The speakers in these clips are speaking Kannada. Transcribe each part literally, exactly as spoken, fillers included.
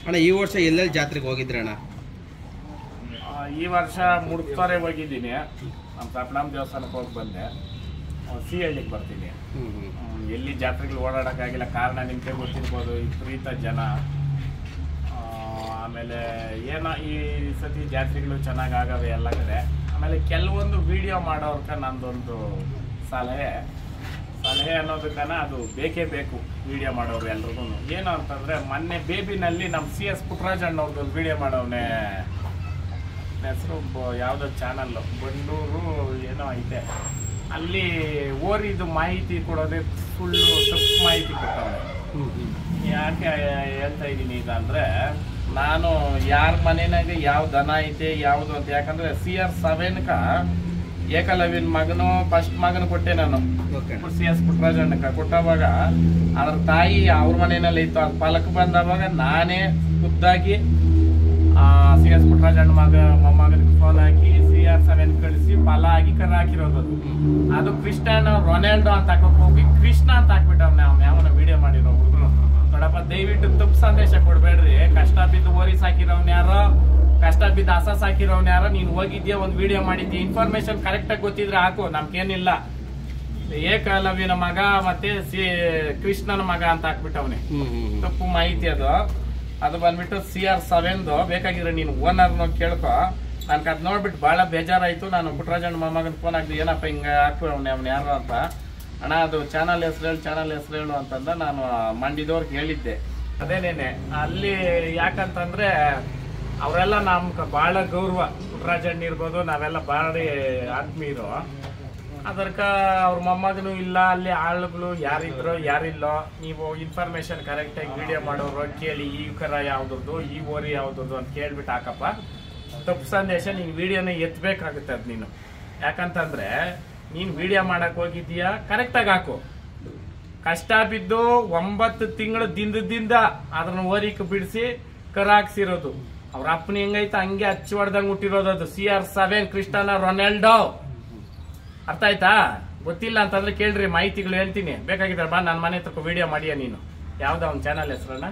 ಅಣ್ಣ ಈ ವರ್ಷ ಎಲ್ಲೆಲ್ಲಿ ಜಾತ್ರೆಗೆ ಹೋಗಿದ್ರಿ ಅಣ್ಣ? ಈ ವರ್ಷ ಮುಡುಕ್ತಾರೆ ಹೋಗಿದ್ದೀನಿ, ನಮ್ಮ ಸಪ್ನಾಮ್ ದೇವಸ್ಥಾನಕ್ಕೆ ಹೋಗಿ ಬಂದೆ. ಸಿ ಹಳ್ಳಿಗೆ ಬರ್ತೀನಿ. ಎಲ್ಲಿ ಜಾತ್ರೆಗಳು ಓಡಾಡೋಕ್ಕಾಗಿಲ್ಲ, ಕಾರಣ ನಿಮಗೆ ಗೊತ್ತಿರ್ಬೋದು, ವಿಪರೀತ ಜನ. ಆಮೇಲೆ ಏನೋ ಈ ಸತಿ ಜಾತ್ರೆಗಳು ಚೆನ್ನಾಗಿ ಆಗವೆ ಎಲ್ಲ ಕಡೆ. ಆಮೇಲೆ ಕೆಲವೊಂದು ವಿಡಿಯೋ ಮಾಡೋರ್ಕ ನಂದೊಂದು ಸಲಹೆ ಸಲಹೆ ಅನ್ನೋದಕ್ಕನ ಅದು ಬೇಕೇ ಬೇಕು ವಿಡಿಯೋ ಮಾಡೋರು ಎಲ್ರಿಗೂ. ಏನು ಅಂತಂದರೆ, ಮೊನ್ನೆ ಬೇಬಿನಲ್ಲಿ ನಮ್ಮ ಸಿ ಎಸ್ ಪುಟ್ಟರಾಜ್ ಅಣ್ಣವ್ರದ್ದು ವಿಡಿಯೋ ಮಾಡೋವನೇ, ಹೆಸರು ಯಾವುದೋ ಚಾನಲ್ ಬಂಡೂರು ಏನೋ ಐತೆ, ಅಲ್ಲಿ ಓರಿದು ಮಾಹಿತಿ ಕೊಡೋದೇ ಸುಳ್ಳು ತಪ್ಪು ಮಾಹಿತಿ ಕೊಟ್ಟವನೆ. ಯಾಕೆ ಹೇಳ್ತಾ ಇದ್ದೀನಿ ಇದಂದರೆ, ನಾನು ಯಾರ ಮನೆಯಾಗ ಯಾವ ದನ ಐತೆ ಯಾವುದು ಅಂತ, ಯಾಕಂದರೆ ಸಿ ಆರ್ ಸೆವೆನ್ಕ ಏಕಲವ್ಯನ ಮಗನು ಫಸ್ಟ್ ಮಗನ ಕೊಟ್ಟೆ ನಾನು ಸಿ ಎಸ್ ಪುಟ್ಟರಾಜಣ್ಣಕ ಕೊಟ್ಟವಾಗ, ಅದ್ರ ತಾಯಿ ಅವ್ರ ಮನೆಯಲ್ಲಿ ಇತ್ತು. ಅದು ಫಲಕ್ ಬಂದವಾಗ ನಾನೇ ಖುದ್ದಾಗಿ ಸಿ ಎಸ್ ಪುಟ್ಟರಾಜಣ್ಣ ಮಗ ಮೊಮ್ಮಗನಿಗೆ ಫೋನ್ ಹಾಕಿ ಸಿ ಆರ್ ಸೆವೆನ್ ಕಳಿಸಿ ಫಲ ಆಗಿ ಕರ ಹಾಕಿರೋದು. ಅದು ಕ್ರಿಸ್ಟಿಯಾನೋ ರೊನಾಲ್ಡೋ ಅಂತ ಹಾಕೋಕ್ ಹೋಗಿ ಕೃಷ್ಣ ಅಂತ ಹಾಕ್ಬಿಟ್ಟವ್ನ ಅವ್ನ ಯಾವನ ವಿಡಿಯೋ ಮಾಡಿರೋ ಹುಡುಗರು. ನೋಡಪ್ಪ, ದಯವಿಟ್ಟು ತಪ್ಪು ಸಂದೇಶ ಕೊಡ್ಬೇಡ್ರಿ. ಕಷ್ಟ ಬಿದ್ದು ಓರಿ ಸಾಕಿರೋನ್ ಯಾರೋ, ಕಷ್ಟ ಬಿದ್ದು ಹಸ ಸಾಕಿರೋನ್ ಯಾರೋ, ನೀನ್ ಹೋಗಿದ್ಯಾ ಒಂದ್ ವಿಡಿಯೋ ಮಾಡಿದ್ಯಾ, ಇನ್ಫಾರ್ಮೇಶನ್ ಕರೆಕ್ಟ್ ಆಗಿ ಗೊತ್ತಿದ್ರೆ ಹಾಕು, ನಮ್ಗೇನಿಲ್ಲ. ಏಕಲವ್ಯನ ಮಗ ಮತ್ತೆ ಸಿ ಕೃಷ್ಣನ ಮಗ ಅಂತ ಹಾಕ್ಬಿಟ್ಟವ್ನೆ, ತಪ್ಪು ಮಾಹಿತಿ ಅದು. ಅದು ಬಂದ್ಬಿಟ್ಟು ಸಿ ಆರ್ ಸೆವೆನ್ದು. ಬೇಕಾಗಿದ್ರೆ ನೀನು ಓನರ್ನ ಕೇಳ್ಕೊ. ನನ್ಗೆ ಅದು ನೋಡ್ಬಿಟ್ಟು ಭಾಳ ಬೇಜಾರಾಯ್ತು. ನಾನು ಪುಟ್ಟರಾಜಣ್ಣ ಮೊಮ್ಮಗನ ಫೋನ್ ಹಾಕಿದೆ, ಏನಪ್ಪ ಹಿಂಗೆ ಹಾಕ್ಬಿಡವ್ನೆ ಅವ್ನು ಯಾರು ಅಂತ. ಅಣ್ಣ ಅದು ಚಾನಲ್ ಹೆಸರು ಹೇಳು ಚಾನಲ್ ಹೆಸರು ಹೇಳು ಅಂತಂದ ನಾನು ಮಂಡಿದವ್ರಿಗೆ ಹೇಳಿದ್ದೆ. ಅದೇನೇನೆ ಅಲ್ಲಿ ಯಾಕಂತಂದ್ರೆ ಅವರೆಲ್ಲ ನಮ್ಗೆ ಭಾಳ ಗೌರವ. ಪುಟ್ಟರಾಜಣ್ಣ ಇರ್ಬೋದು, ನಾವೆಲ್ಲ ಭಾಳ ಆತ್ಮೀಯರು. ಅದಕ್ಕ ಅವ್ರ ಮೊಮ್ಮಗನು ಇಲ್ಲ, ಅಲ್ಲಿ ಆಳುಗಳು ಯಾರಿದ್ರು ಯಾರಿಲ್ಲೋ, ನೀವು ಇನ್ಫಾರ್ಮೇಶನ್ ಕರೆಕ್ಟಾಗಿ ವಿಡಿಯೋ ಮಾಡೋರು ಕೇಳಿ, ಈ ಕರ ಯಾವ್ದು ಈ ಓರಿ ಯಾವ್ದು ಅಂತ ಕೇಳ್ಬಿಟ್ಟು ಹಾಕಪ್ಪ. ತಪ್ಪು ಸಂದೇಶ ನೀನು ವಿಡಿಯೋನ ಎತ್ತಬೇಕಾಗುತ್ತೆ ಅದು ನೀನು. ಯಾಕಂತಂದ್ರೆ ನೀನು ವಿಡಿಯೋ ಮಾಡಕ್ ಹೋಗಿದ್ದೀಯಾ, ಕರೆಕ್ಟಾಗಿ ಹಾಕು. ಕಷ್ಟ ಬಿದ್ದು ಒಂಬತ್ತು ತಿಂಗಳು ದಿಂದದಿಂದ ಅದನ್ನ ಓರಿಕೆ ಬಿಡಿಸಿ ಕರ ಹಾಕ್ಸಿರೋದು. ಅವ್ರ ಅಪ್ಪನ ಹೆಂಗೈತೆ ಹಂಗೆ ಹಚ್ಚಿ ಹೊಡೆದಂಗೆ ಹುಟ್ಟಿರೋದು. ಅದು C R seven Cristiano Ronaldo. ಅರ್ಥ ಆಯ್ತಾ? ಗೊತ್ತಿಲ್ಲ ಅಂತಂದ್ರೆ ಕೇಳ್ರಿ, ಮಾಹಿತಿಗಳು ಹೇಳ್ತೀನಿ. ಬೇಕಾಗಿದ್ರೆ ಬಾ ನನ್ನ ಮನೆ ಹತ್ರ ವಿಡಿಯೋ ಮಾಡಿಯ ನೀನು. ಯಾವ್ದು ಅವ್ನ ಚಾನಲ್ ಹೆಸರನ್ನ?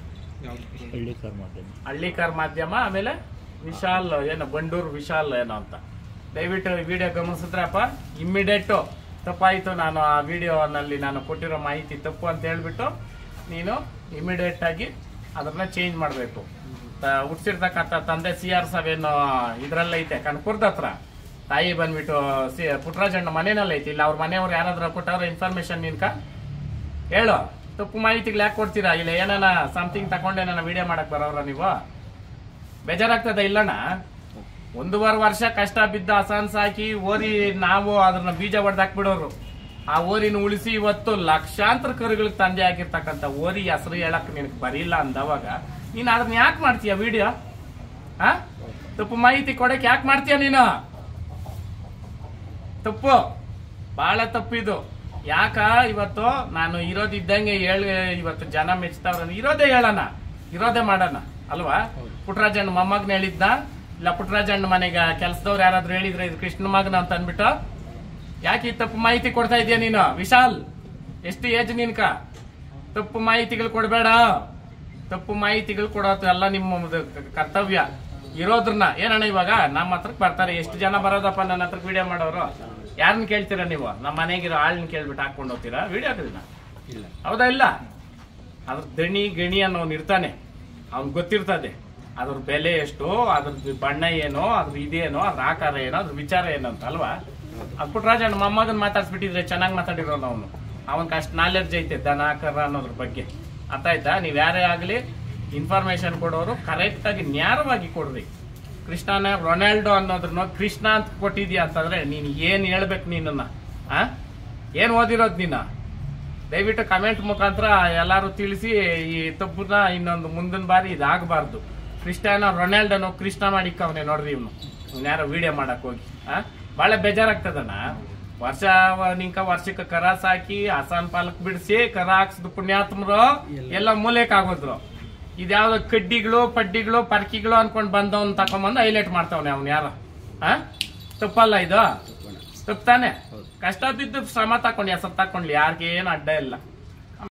ಹಳ್ಳಿಕಾರ್ ಮಾಧ್ಯಮ. ಆಮೇಲೆ ವಿಶಾಲ್ ಏನೋ, ಬಂಡೂರು ವಿಶಾಲ್ ಏನೋ ಅಂತ. ದಯವಿಟ್ಟು ವಿಡಿಯೋ ಗಮನಿಸಿದ್ರಪ್ಪ. ಇಮ್ಮಿಡಿಯೇಟು ತಪ್ಪಾಯಿತು, ನಾನು ಆ ವಿಡಿಯೋನಲ್ಲಿ ನಾನು ಕೊಟ್ಟಿರೋ ಮಾಹಿತಿ ತಪ್ಪು ಅಂತ ಹೇಳ್ಬಿಟ್ಟು ನೀನು ಇಮಿಡಿಯೇಟ್ ಆಗಿ ಅದನ್ನ ಚೇಂಜ್ ಮಾಡಬೇಕು. ಹುಡ್ಸಿರ್ತಕ್ಕಂಥ ತಂದೆ ಸಿ ಆರ್ ಸೆವೆನ್ ಇದ್ರಲ್ಲೈತೆ ಕನಕಪುರದ ಹತ್ರ. ತಾಯಿ ಬಂದ್ಬಿಟ್ಟು ಸಿ ಪುಟ್ಟರಾಜಣ್ಣ ಮನೆಯಲ್ಲಿ ಐತಿ. ಇಲ್ಲ ಅವ್ರ ಮನೆಯವ್ರು ಯಾರಾದ್ರೂ ಕೊಟ್ಟವ್ರ ಇನ್ಫಾರ್ಮೇಶನ್ ನಿನ್ಕ ಹೇಳು. ತಪ್ಪು ಮಾಹಿತಿಗಳು ಯಾಕೆ ಕೊಡ್ತೀರಾ? ಇಲ್ಲ ಏನಾನ ಸಮಥಿಂಗ್ ತಗೊಂಡೆ ನಾನು ವಿಡಿಯೋ ಮಾಡಕ್ ಬರೋರ ನೀವು? ಬೇಜಾರಾಗ್ತದ ಇಲ್ಲಣ್ಣ? ಒಂದೂವರೆ ವರ್ಷ ಕಷ್ಟ ಬಿದ್ದ ಹಸನ್ ಸಾಕಿ ಓರಿ ನಾವು ಅದನ್ನ ಬೀಜ ಹೊಡೆದಾಕ್ಬಿಡೋರು. ಆ ಓರಿನ ಉಳಿಸಿ ಇವತ್ತು ಲಕ್ಷಾಂತರ ಕರುಗಳಿಗೆ ತಂದೆ ಆಗಿರ್ತಕ್ಕಂಥ ಓರಿ ಹೆಸರು ಹೇಳಕ್ ನಿನಗೆ ಬರಿಲ್ಲ ಅಂದವಾಗ ನೀನ್ ಅದನ್ನ ಯಾಕೆ ಮಾಡ್ತೀಯ ವಿಡಿಯೋ? ಆ ತಪ್ಪು ಮಾಹಿತಿ ಕೊಡಕ್ ಯಾಕೆ ಮಾಡ್ತೀಯ ನೀನು? ತಪ್ಪು, ಬಹಳ ತಪ್ಪಿದು. ಯಾಕ ಇವತ್ತು ನಾನು ಇರೋದಿದ್ದಂಗೆ ಹೇಳಿ ಇವತ್ತು ಜನ ಮೆಚ್ತಾವ್ರ, ಇರೋದೇ ಹೇಳೋಣ, ಇರೋದೇ ಮಾಡೋಣ ಅಲ್ವಾ? ಪುಟ್ಟರಾಜಣ್ಣ ಮೊಮ್ಮಗನ ಹೇಳಿದ್ನ, ಇಲ್ಲ ಪುಟ್ಟರಾಜಣ್ಣ ಮನೆಗೆ ಕೆಲ್ಸದವ್ರು ಯಾರಾದ್ರೂ ಹೇಳಿದ್ರೆ ಇದು ಕೃಷ್ಣ ಮಗನ ಅಂತ ಅನ್ಬಿಟ್ಟು ಯಾಕೆ ಈ ತಪ್ಪು ಮಾಹಿತಿ ಕೊಡ್ತಾ ಇದೀಯ ನೀನು? ವಿಶಾಲ್, ಎಷ್ಟು ಏಜ್ ನಿನ್ಕ? ತಪ್ಪು ಮಾಹಿತಿಗಳು ಕೊಡಬೇಡ. ತಪ್ಪು ಮಾಹಿತಿಗಳು ಕೊಡೋದು ಎಲ್ಲ ನಿಮ್ಮ ಕರ್ತವ್ಯ. ಇರೋದ್ರನ್ನ ಏನಣ್ಣ ಇವಾಗ ನಮ್ಮ ಹತ್ರಕ್ ಬರ್ತಾರೆ, ಎಷ್ಟು ಜನ ಬರೋದಪ್ಪ ನನ್ನ ಹತ್ರಕ್ ವಿಡಿಯೋ ಮಾಡೋರು? ಯಾರನ್ನ ಕೇಳ್ತೀರಾ ನೀವು? ನಮ್ಮ ಮನೆಗಿರೋ ಆಳನ್ನ ಕೇಳ್ಬಿಟ್ಟು ಹಾಕೊಂಡು ಹೋಗ್ತೀರಾ ವಿಡಿಯೋಗಳನ್ನ? ಇಲ್ಲ, ಹೌದಾ? ಇಲ್ಲ, ಅದ್ರ ದಣಿ ಗಣಿ ಅನ್ನೋನ್ ಇರ್ತಾನೆ, ಅವ್ನ್ ಗೊತ್ತಿರ್ತದೆ ಅದ್ರ ಬೆಲೆ ಎಷ್ಟು, ಅದ್ರದ್ದು ಬಣ್ಣ ಏನೋ, ಅದ್ರ ಇದೇನೋ, ಅದ್ರ ಆಕಾರ ಏನೋ, ಅದ್ರ ವಿಚಾರ ಏನೋ ಅಂತ ಅಲ್ವಾ? ಅದ್ ಪುಟ್ಟರಾಜಣ್ಣ ಮೊಮ್ಮಗನ್ ಮಾತಾಡ್ಸ್ಬಿಟ್ಟಿದ್ರೆ ಚೆನ್ನಾಗಿ ಮಾತಾಡಿರೋನು ಅವನು. ಅವನ್ಗೆ ಅಷ್ಟು ನಾಲೆಡ್ಜ್ ಐತೆ ದನ ಕರ ಅನ್ನೋದ್ರ ಬಗ್ಗೆ. ಅರ್ಥ ಆಯ್ತಾ? ನೀವ್ ಯಾರೇ ಆಗ್ಲಿ ಇನ್ಫಾರ್ಮೇಶನ್ ಕೊಡೋರು ಕರೆಕ್ಟ್ ಆಗಿ ನ್ಯಾರವಾಗಿ ಕೊಡ್ರಿ. ಕ್ರಿಸ್ಟಿಯಾನೋ ರೊನಾಲ್ಡೋ ಅನ್ನೋದ್ರನ್ನ ಕೃಷ್ಣ ಅಂತ ಕೊಟ್ಟಿದ್ಯಾ ಅಂತಂದ್ರೆ ನೀನ್ ಏನ್ ಹೇಳ್ಬೇಕು? ನೀನನ್ನ ಆ ಏನ್ ಓದಿರೋದ್ ನೀನ? ದಯವಿಟ್ಟು ಕಮೆಂಟ್ ಮುಖಾಂತರ ಎಲ್ಲಾರು ತಿಳಿಸಿ ಈ ತಪ್ಪನ್ನ ಇನ್ನೊಂದು ಮುಂದಿನ ಬಾರಿ ಇದಾಗಬಾರ್ದು. ಕ್ರಿಸ್ಟಿಯಾನೋ ರೊನಾಲ್ಡೋನು ಕೃಷ್ಣ ಮಾಡಿಕ್ಕವನೇ ನೋಡ್ರಿ ಇವನು ಯಾರೋ ವಿಡಿಯೋ ಮಾಡಕ್ ಹೋಗಿ. ಆ ಬಹಳ ಬೇಜಾರಾಗ್ತದಣ್ಣ. ವರ್ಷ ನಿಂಕ ವರ್ಷಕ್ಕೆ ಕರ ಸಾಕಿ ಹಸನ್ ಪಾಲಕ್ ಬಿಡಿಸಿ ಕರ ಹಾಕ್ಸಿದ್ ಪುಣ್ಯಾತ್ಮರು ಎಲ್ಲ ಮೂಲೆಕ್ ಆಗೋದ್ರು. ಇದ್ಯಾವ್ದು ಕಡ್ಡಿಗಳು ಪಡ್ಡಿಗಳು ಪರ್ಕಿಗಳು ಅನ್ಕೊಂಡ್ ಬಂದವನ್ ತಕೊಂಬಂದು ಹೈಲೈಟ್ ಮಾಡ್ತಾವನೆ ಅವ್ನು ಯಾರ. ಆ ತಪ್ಪಲ್ಲ ಇದು? ತಪ್ಪು ತಾನೆ? ಕಷ್ಟ ಬಿದ್ದು ಶ್ರಮ ತಕೊಂಡ್ ಹೆಸರು ತಕೊಂಡ್ಲಿ, ಯಾರಿಗೇನು ಅಡ್ಡ ಇಲ್ಲ.